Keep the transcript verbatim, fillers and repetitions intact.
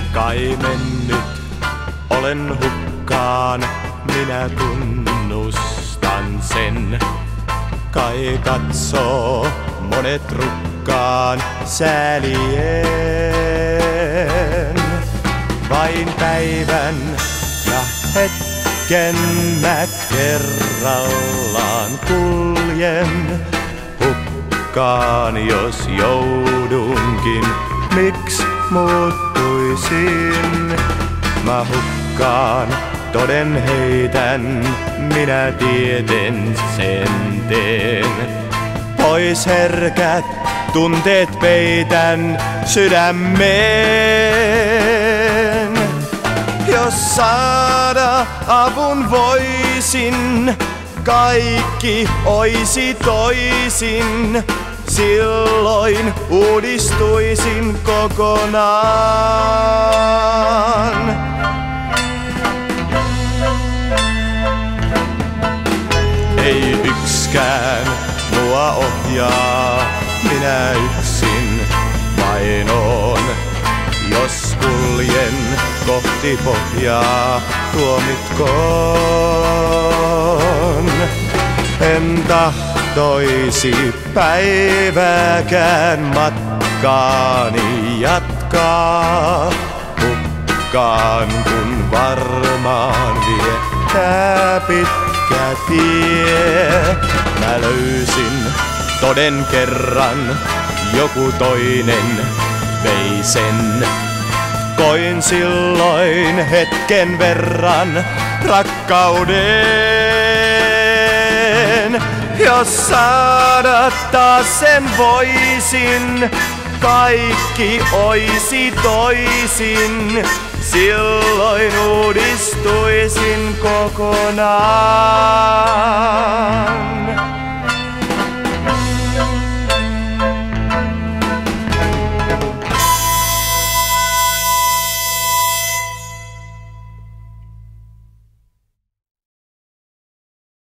Kai mennyt olen hukkaan, minä tunnustan sen. Kai katsoo monet rukkaan säälien. Vain päivän ja hetken mä kerrallaan kuljen. Hukkaan jos joudunkin, miks muuttuisin? Mä hukkaan, toden heitän, minä tieten sen teen. Pois herkät tunteet peitän sydämeen. Jos saada avun voisin, kaikki oisi toisin. Silloin uudistuisin kokonaan. Ei ykskään mua ohjaa, minä yksin vain oon. Jos kuljen kohti pohjaa, tuomitkoon. En tahtoisi päivääkään matkaani jatkaa. Hukkaan kun varmaan vie tää pitkä tie. Mä löysin toden kerran, joku toinen vei sen. Koin silloin hetken verran rakkauden. Jos saada taas sen voisin, kaikki oisi toisin. Silloin uudistuisin kokonaan.